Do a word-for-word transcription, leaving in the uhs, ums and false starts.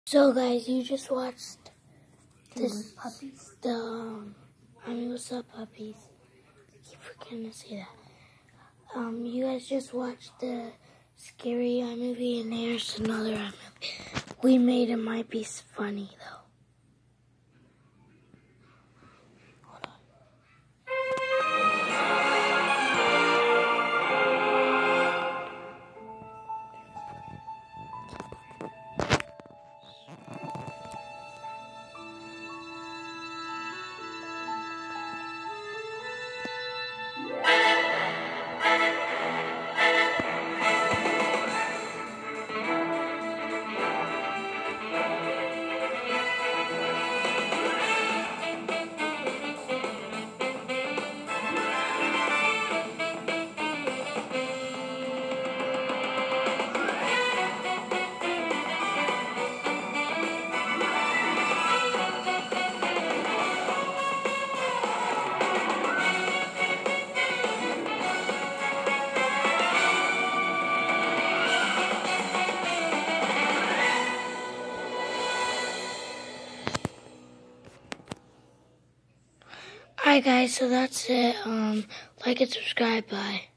So guys, you just watched this puppies. The um, I mean, what's up, puppies? I keep forgetting to say that. Um, you guys just watched the scary iMovie, and there's another iMovie we made. It might be funny though. Hold on. Alright guys, so that's it. Um, like and subscribe. Bye.